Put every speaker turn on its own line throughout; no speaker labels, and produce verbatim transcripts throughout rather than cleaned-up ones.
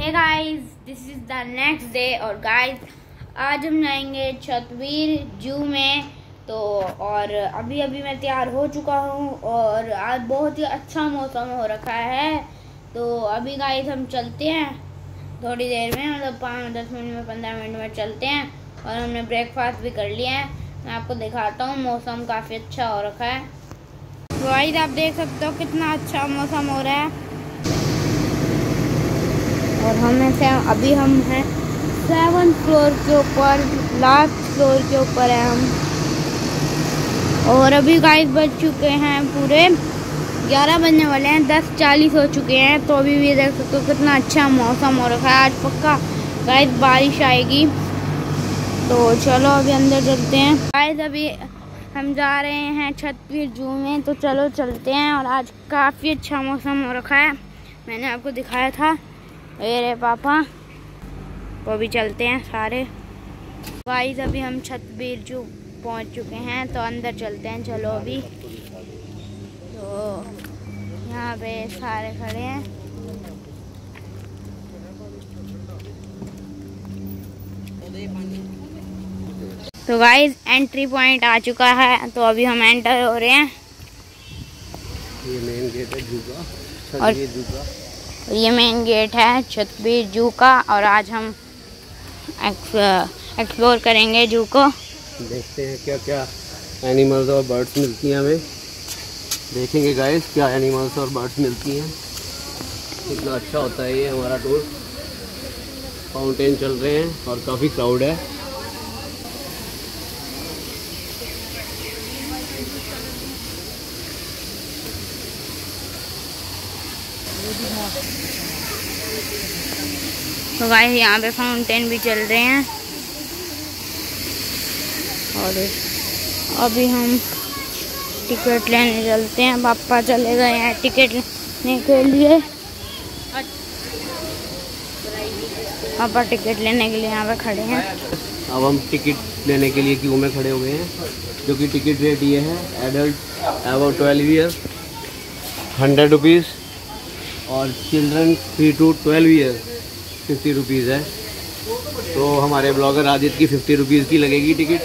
Hey guys, this is the next day और guys आज हम जाएंगे छतबीर जू में। तो और अभी अभी मैं तैयार हो चुका हूँ और आज बहुत ही अच्छा मौसम हो रखा है। तो अभी गाइस हम चलते हैं थोड़ी देर में, मतलब पाँच दस मिनट में पंद्रह मिनट में चलते हैं। और हमने ब्रेकफास्ट भी कर लिया है, मैं आपको दिखाता हूँ। मौसम काफ़ी अच्छा हो रखा है गाइस, आप देख सकते हो कितना अच्छा मौसम हो रहा है। और हमें से अभी हम हैं सेवन फ्लोर के ऊपर, लास्ट फ्लोर के ऊपर है हम। और अभी गाइस बज चुके हैं पूरे ग्यारह बजने वाले हैं, दस चालीस हो चुके हैं। तो अभी भी देख सकते हो कितना अच्छा मौसम हो रखा है। आज पक्का गाइस बारिश आएगी। तो चलो अभी अंदर चलते हैं गाइस। अभी हम जा रहे हैं छतबीर जू में, तो चलो चलते हैं। और आज काफ़ी अच्छा मौसम हो रखा है, मैंने आपको दिखाया था। मेरे पापा वो भी चलते हैं सारे गाइस। अभी हम छतबीर जू पहुंच चुके हैं, तो अंदर चलते हैं। चलो अभी तो यहाँ पे सारे खड़े हैं। तो गाइस एंट्री पॉइंट आ चुका है, तो अभी हम एंटर हो रहे हैं।
ये मेन गेट है जू का, छतबीर जू का।
ये मेन गेट है छतबीर जू का। और आज हम एक्सप्लोर करेंगे जू को,
देखते हैं क्या क्या एनिमल्स और बर्ड्स मिलती हैं हमें। देखेंगे गाइस क्या एनिमल्स और बर्ड्स मिलती हैं। कितना अच्छा होता है ये हमारा टूर। फाउंटेन चल रहे हैं और काफ़ी क्राउड है।
तो गाइस यहाँ पे फाउंटेन भी चल रहे हैं। और अभी हम टिकट लेने चलते हैं। पापा चले गए हैं टिकट लेने के लिए। पापा टिकट लेने के लिए यहाँ पे खड़े हैं।
अब हम टिकट लेने के लिए क्यू में खड़े हुए हैं, जो कि टिकट रेट ये है adult about twelve year hundred rupees और children three to twelve year fifty rupees है। तो हमारे ब्लॉगर आदित्य की फिफ्टी रुपीज़ की लगेगी टिकट।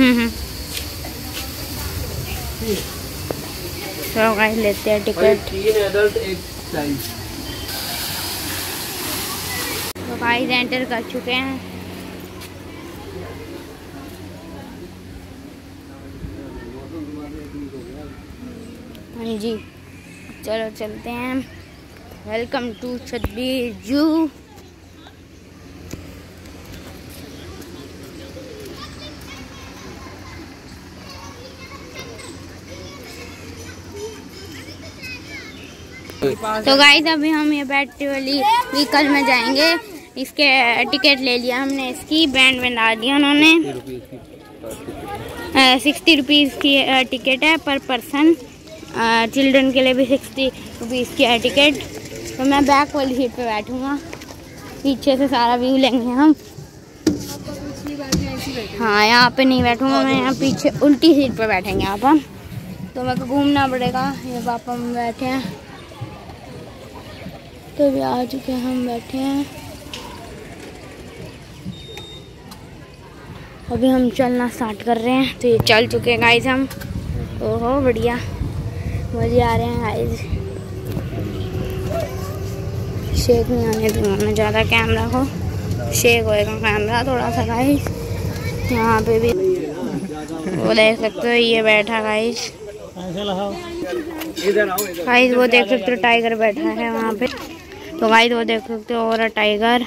तो गाइस लेते हैं टिकट।
तीन एडल्ट एक चाइल्ड।
तो गाइस एंटर कर चुके हैं। हाँ जी, चलो चलते हैं। वेलकम टू छतबीर जू। तो गाइस अभी हम ये बैटरी वाली व्हीकल में जाएंगे। इसके टिकट ले लिया हमने, इसकी बैंड बना दिया उन्होंने। सिक्सटी रुपीज़ की टिकट है पर पर्सन। चिल्ड्रन के लिए भी सिक्सटी रुपीज़ की है टिकट। तो मैं बैक वाली सीट पे बैठूंगा, पीछे से सारा व्यू लेंगे हम। हाँ यहाँ पे नहीं बैठूंगा मैं, यहाँ पीछे उल्टी सीट पे बैठेंगे यहाँ पर। तो मेरे को घूमना पड़ेगा। ये पापा में बैठे हैं, तो भी आ चुके हैं, हम बैठे हैं। अभी हम चलना स्टार्ट कर रहे हैं। तो ये चल चुके हैं गाइस हम। ओहो बढ़िया, मज़े आ रहे हैं गाइस। शेक नहीं आने दूंगा ज़्यादा कैमरा को, शेक होएगा कैमरा थोड़ा सा गाइस। यहाँ पे भी वो देख सकते हो, ये बैठा गाइस। गाइस वो देख सकते हो टाइगर बैठा है वहाँ पे। तो गाइस वो देख सकते हो और टाइगर।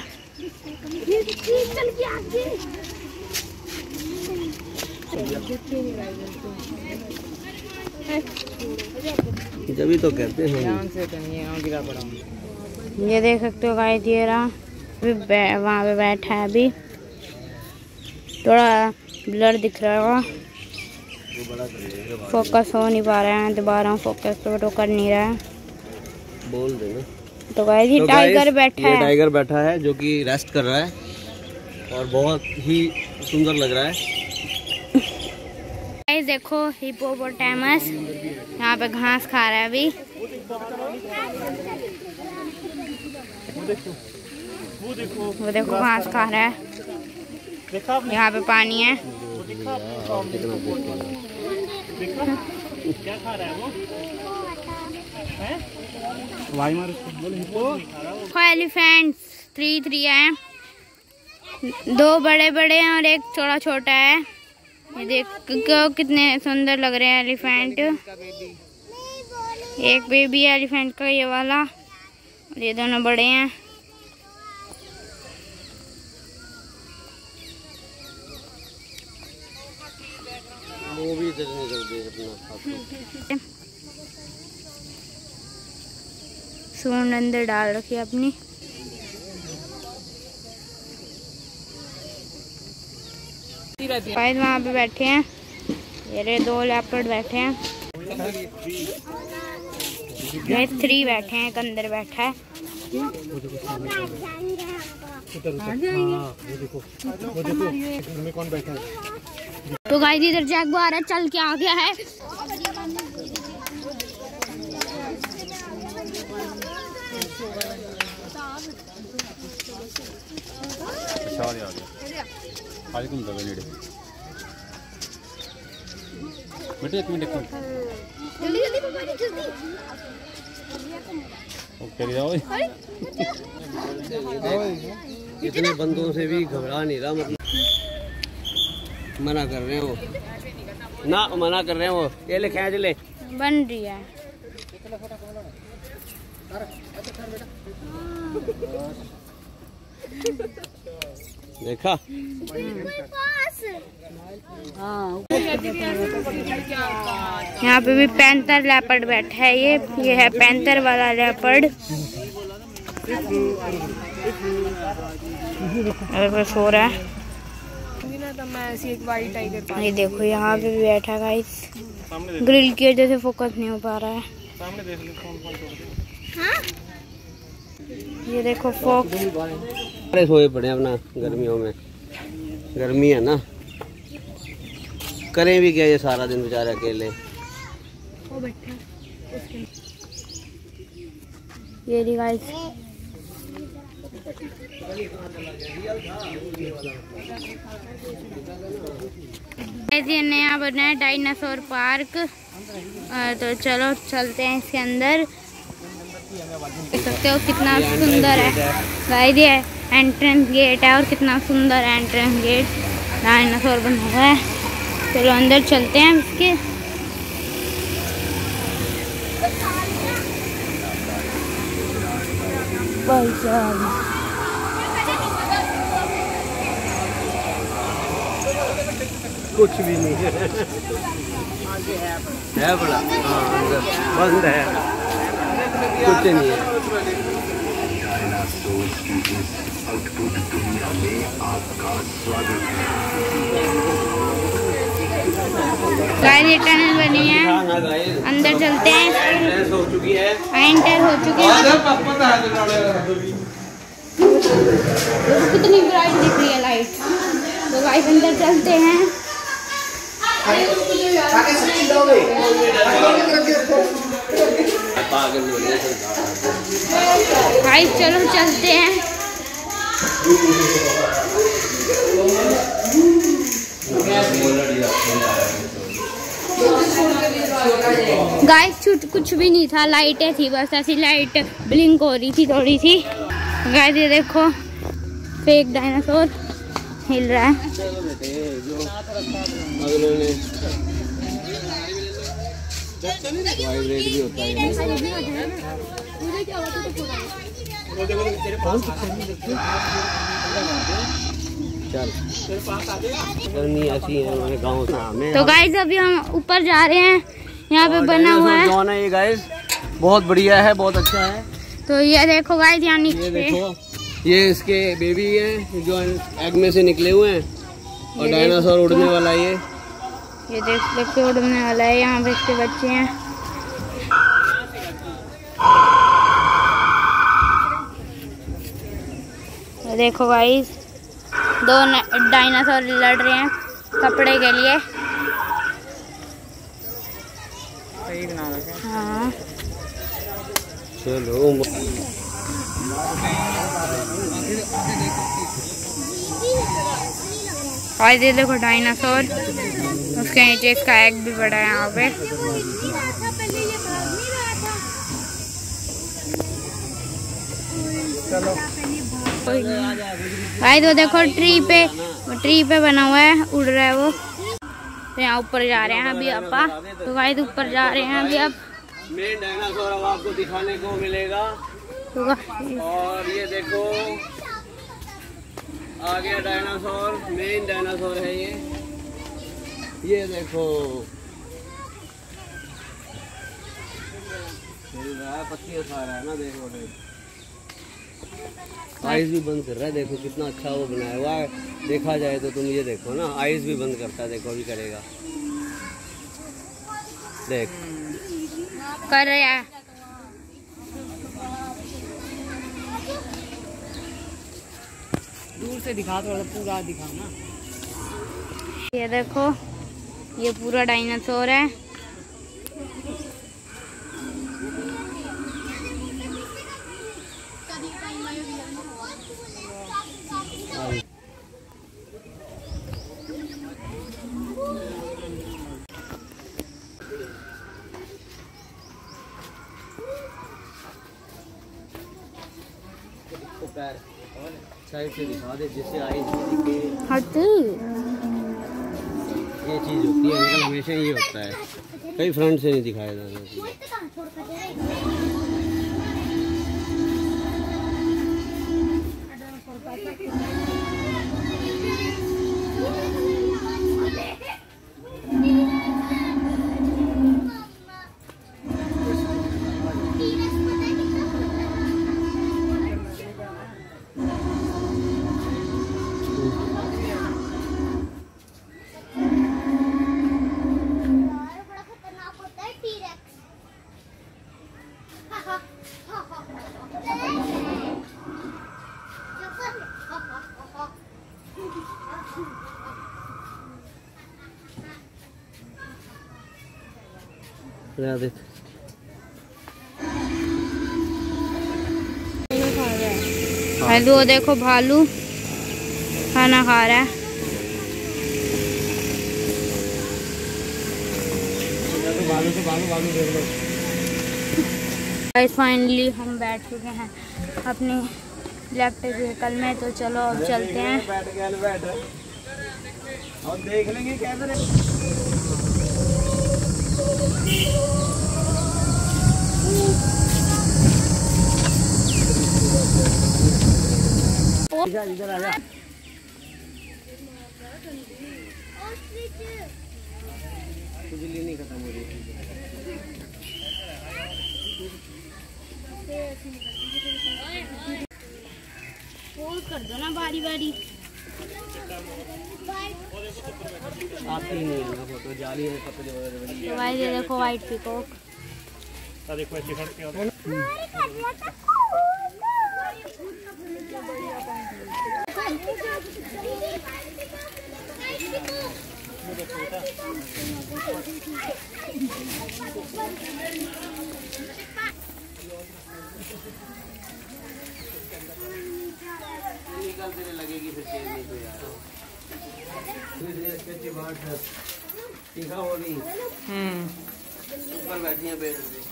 जब तो कहते हैं
ये देख सकते हो गाइस, ये रहा वहाँ पे बैठा है। अभी थोड़ा ब्लर दिख रहा होगा, फोकस हो नहीं पा रहा है। दोबारा फोकस तो वो कर नहीं रहा है,
बोल देना।
तो गाइस ये टाइगर बैठा है।
टाइगर बैठा है जो कि रेस्ट कर रहा है और बहुत ही सुंदर लग रहा है।
गाइस देखो हिप्पोपोटामस यहाँ पे घास खा रहा है अभी। वो देखो घास खा रहा है। यहाँ पे पानी है।
क्या खा रहा है वो?
एलिफेंट्स थ्री थ्री है, दो बड़े बड़े हैं और एक छोटा छोटा है। ये देखो कितने सुंदर लग रहे हैं एलिफेंट। एक बेबी है एलिफेंट का ये वाला, और ये दोनों बड़े हैं।
वो भी इधर नहीं कर दे अपना।
सूंड अंदर डाल रखी है अपनी। गाइस वहाँ पे बैठे हैं, ये दो लेपर्ड बैठे हैं। गाइस थ्री बैठे हैं, एक अंदर बैठा है।
कौन बैठा है?
तो गाइस इधर जैगुआर है, चल के आ गया है।
बेटे एक मिनट एक मिनट ओके जाओ।
इतने बंदों से भी घबरा नहीं रहा, मतलब मना कर रहे हैं वो ना, मना कर रहे हैं वो। ये ले खींच ले,
बन रही है।
देखा?
यहाँ पे भी पैंथर लेपर्ड बैठा है। ये ये है पैंथर वाला लेपर्ड। सो रहा है। ये देखो यहाँ पे भी बैठा गाइस, ग्रिल की वजह से फोकस नहीं हो पा रहा है। ये देखो फोक्स
सोए पड़े अपना गर्मियों में, गर्मी है ना, करें भी क्या ये सारा दिन बेचारे अकेले।
वो बैठा ये री गाइस। ऐसे नया बना है डायनासोर पार्क, तो चलो चलते हैं इसके अंदर। देख सकते हो कितना सुंदर है गाइस, ये एंट्रेंस गेट है और कितना सुंदर एंट्रेंस गेट डायनासोर बना हुआ है। चलो अंदर चलते हैं इसके। भाई साहब
कुछ भी नहीं है, है बड़ा, हाँ अंदर बंद है, कुछ नहीं है।
गाइस ये टनल बनी है, अंदर चलते हैं।
एंटर हो चुकी है,
एंटर हो चुकी है। कितनी ब्राइट दिख रही है लाइट। तो गाइस अंदर चलते हैं। गाइस चलो चलते हैं। गाइस कुछ भी नहीं था, लाइटें थी बस, ऐसी लाइट ब्लिंक हो रही थी थोड़ी सी। गाइस ये देखो फेक डायनासोर हिल रहा है।
वाइब्रेट भी होता है। चल गर्मी ऐसी है हमारे गाँव में।
तो गाइस अभी हम ऊपर जा रहे हैं, यहाँ पे बना हुआ है।
जॉन है ये गाइस, बहुत बढ़िया है, बहुत अच्छा है।
तो ये देखो गाइस यहाँ नीचे,
ये देखो ये इसके बेबी हैं जो एग में से निकले हुए हैं, और डायनासोर उड़ने वाला है। ये
ये देख सकते उड़ने वाला है। यहाँ पे इसके बच्चे हैं। ये देखो गाइस दो डायनासोर लड़ रहे हैं कपड़े के लिए। हाँ
चलो
और ये देखो डायनासोर, उसके नीचे इसका एग भी बड़ा है यहाँ पे। भाई तो देखो ट्री पे ट्री पे बना हुआ है, उड़ रहा है वो। तो यहाँ ऊपर जा रहे हैं अभी अपा। तो भाई ऊपर जा रहे हैं अभी। अब
मेन डायनासोर अब आपको दिखाने को मिलेगा। और ये देखो आ गया डायनासोर, मेन डायनासोर है ये। ये देखो पत्तियां खा रहा है ना, देखो आइज भी बंद कर रहा है। देखो कितना अच्छा वो बनाया हुआ है। देखा जाए तो तुम ये देखो ना, आइज भी बंद करता है। देखो अभी करेगा, देख
कर रहा है।
दूर से दिखा, थोड़ा पूरा दिखा ना।
ये देखो ये पूरा डायनासोर है।
साइड से दिखा दे जिससे आई दिखे।
हट
ये चीज होती है, इनका हमेशा ये होता है, कई फ्रंट से नहीं दिखाया जाता।
हेलो देखो भालू खाना खा रहा है। फाइनली हम बैठ चुके हैं अपने इलेक्ट्रिक व्हीकल में। तो चलो अब चलते हैं।
और देख लेंगे कैसे। इधर आ जा। बिजली नहीं खत्म हो रही।
कर दो ना बारी बारी।
आती नहीं है ना फोटो, जाली है पतले।
तो भाई ये देखो वाइट पीकॉक।
देखो ऐसे खड़ के
निकल तेरे लगेगी फिर चेंज नहीं तो यार। अच्छी बात है, तीखा हो गई। हम्म ऊपर बैठी है बेड पे।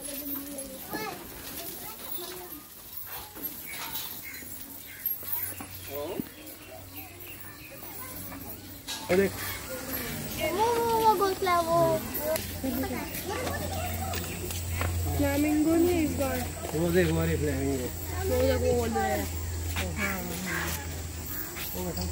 अरे
वो वो घोंसला वो फ्लेमिंगो नहीं इस बार।
वो देख हमारी फ्लेमिंगो।
वो देखो वो बोल रहा है। हाँ हाँ
वो बैठा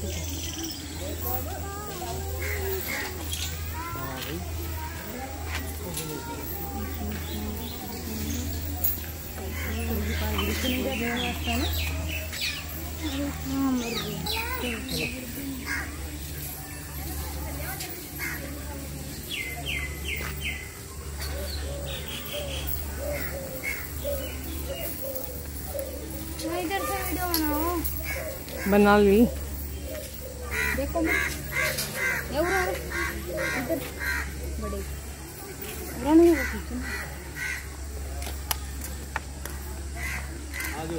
इधर से वीडियो बनाओ।
बना ली।
देखो ये उड़ा इधर बड़े उड़ा नहीं है पीछे।
आ जाओ।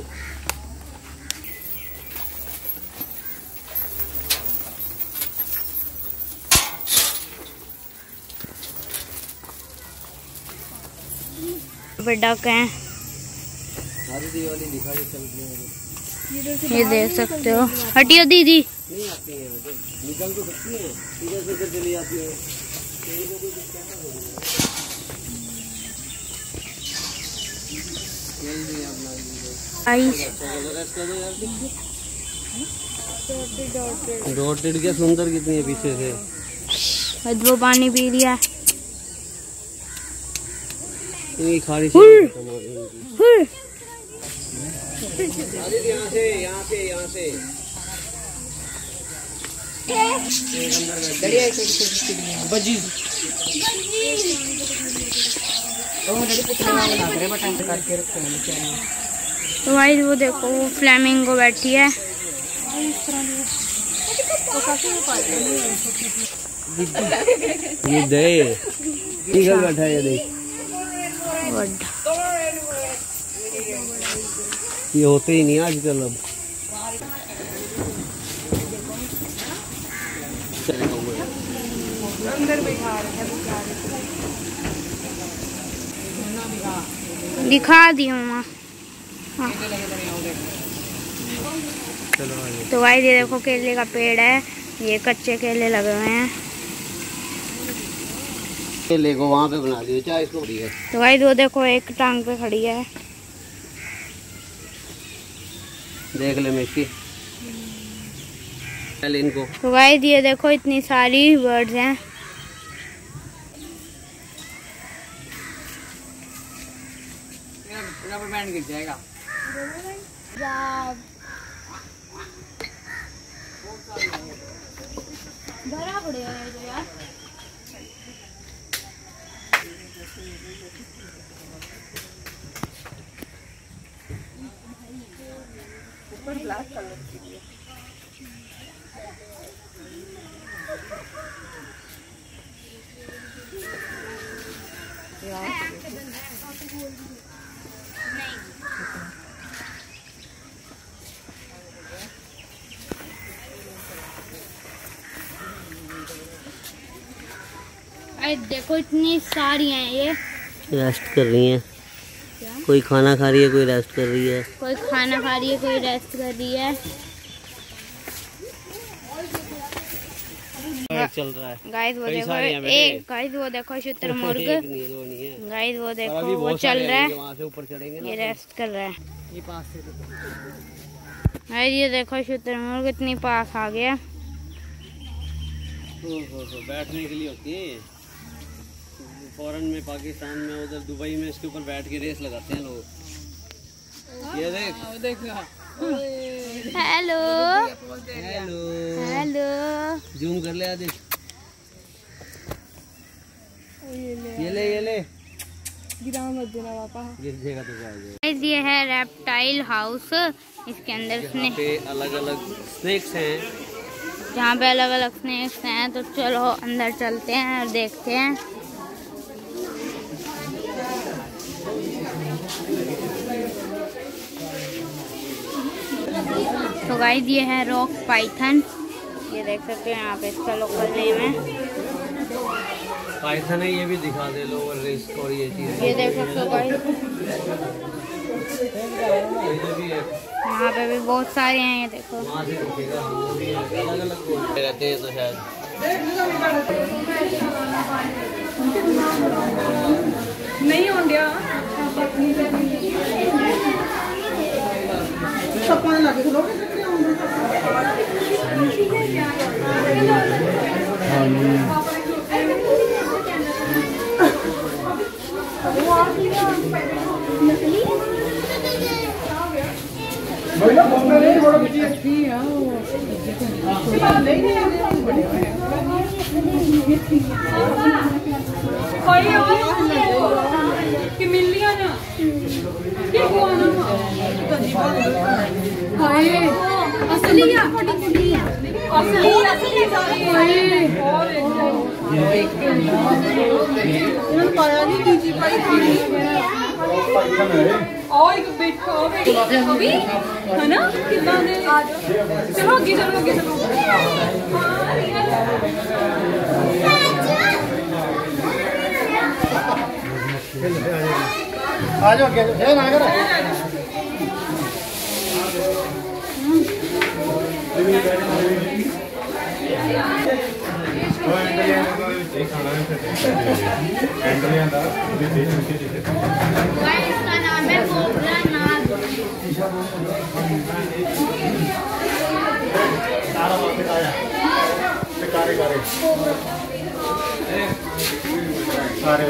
पे डक हैं, ये देख सकते हो। हटियो दीदी।
नहीं आती है, निकल तो सकती है, सीधे सीधे चली जाती है। डॉटेड क्या सुंदर कितनी है पीछे से।
वो पानी पी लिया।
खाली यहाँ से यहाँ से यहाँ से बजी
तो भाई वो देखो वो फ्लेमिंगो बैठी है।
ये दे ईगल बैठा है, ये देख। ये होते ही नहीं आजकल। अब
अंदर बैठा रहे हैं,
दिखा दी हूँ। तो भाई ये देखो केले का पेड़ है, ये कच्चे केले लगे हुए हैं।
केले को वहाँ पे बना दिया, चाहे इसको है।
तो भाई वो देखो एक टांग पे खड़ी है,
देख ले मिस्टी इनको।
तो भाई ये देखो इतनी सारी बर्ड्स हैं।
रबर बैंड गिर जाएगा।
भरा पड़ेगा ये यार।
ऊपर ब्लैक कलर की है।
अरे देखो इतनी सारी हैं ये।
रेस्ट कर रही हैं। कोई खाना खा रही है, कोई रेस्ट कर रही है।
कोई खाना खा रही है, कोई रेस्ट कर रही है।
चल रहा है
गाइस वो देखो एक गाइस वो देखो शुतुरमुर्ग। गाइस वो देखो वो चल रहा है,
वहाँ से ऊपर चढ़ेंगे ना,
ये रेस्ट कर रहा है।
ये पास से
गाइस ये देखो शुतुरमुर्ग इतनी पास आ गया।
बैठने के लिए होती है। फॉरेन में, पाकिस्तान में, उधर दुबई में इसके ऊपर बैठ के रेस लगाते हैं लोग। ये देख
देख
हेलो
हेलो
हेलो
जूम कर ले आदि। ये ले ये ले
गिरा मत देना पापा,
गिर जाएगा तो क्या हो जाएगा।
ये है रेप्टाइल हाउस, इसके अंदर स्नेक
अलग अलग स्नेक्स हैं।
जहाँ पे अलग अलग स्नेक्स हैं। तो चलो अंदर चलते हैं और देखते हैं। तो गाइस ये है रॉक पाइथन, ये देख सकते हैं यहाँ पे इसका लोकल नेम है।
पाइथन है, ये भी दिखा दे लोअर रिस्क और ये चीज
ये देख सकते हो गाइस, यहाँ पे भी बहुत सारे हैं। ये देखो
वहाँ से दिखेगा, वो भी अलग अलग रहते हैं तो शायद
नहीं हो गया। कि मिल लिया ना असली असली असली पाया नहीं दीजिए पाई और एक बैठो अभी है ना कितना ने चलो आगे चलो आगे चलो।
आ जाओ क्या है ना करो
इसका नाम है कोबरा नाग।
कारे कारे सारे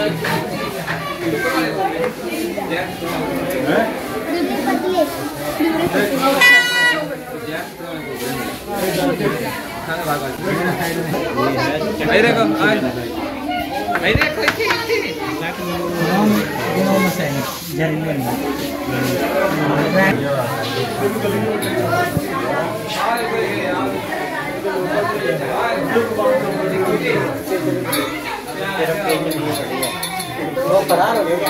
वो फरार हो गया